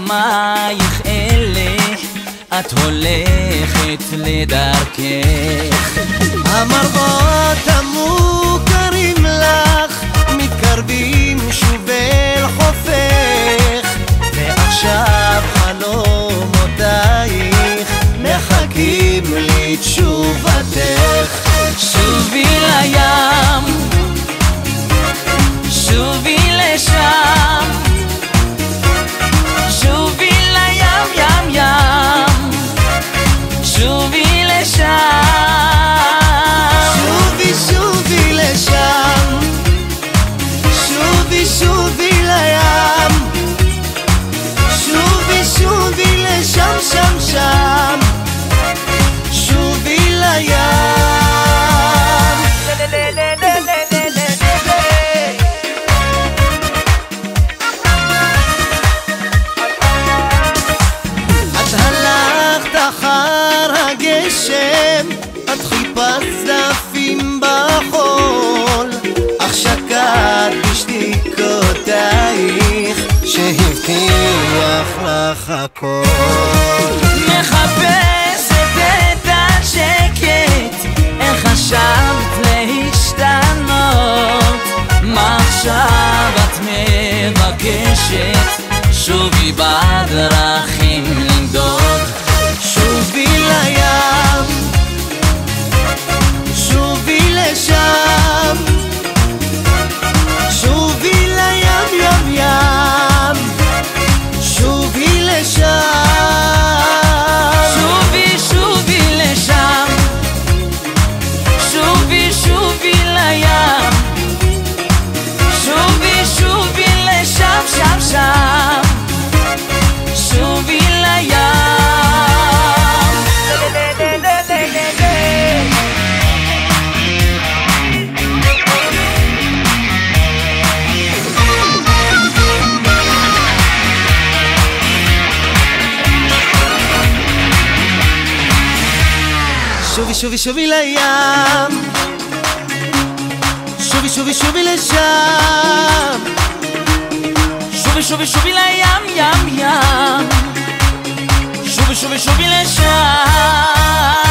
ימייך אלה את הולכת לדרכך. המראות המוכרים לך מתקרבים שוב אל חופך, ועכשיו חלומותייך מחכים לתשובתך. שובי לים, שובי לשם, שובי לים ים ים, שובי לשם. שובי שובי לשם, שובי שובי לים, שובי שובי לשם שם שם, שובי לים. את הלכת אחר הגשם, את חיפשת זפים בחול, אך שקעת בשתיקותייך שהבטיח לך הכל. מחפשת את השקט, איך חשבת להשתנות, מה עכשיו את מבקשת? שובי בדרכים לנדוד. שובי לים, שובי לשם, שובי לים ים ים, שובי לשם. שובי שובי לשם, שובי שובי לים, שובי שובי לשם שם שם, שובי לים. שובי שובי שובי לים, שובי שובי שובי לשם, שובי שובי שובי לים ים ים, שובי שובי שובי לשם.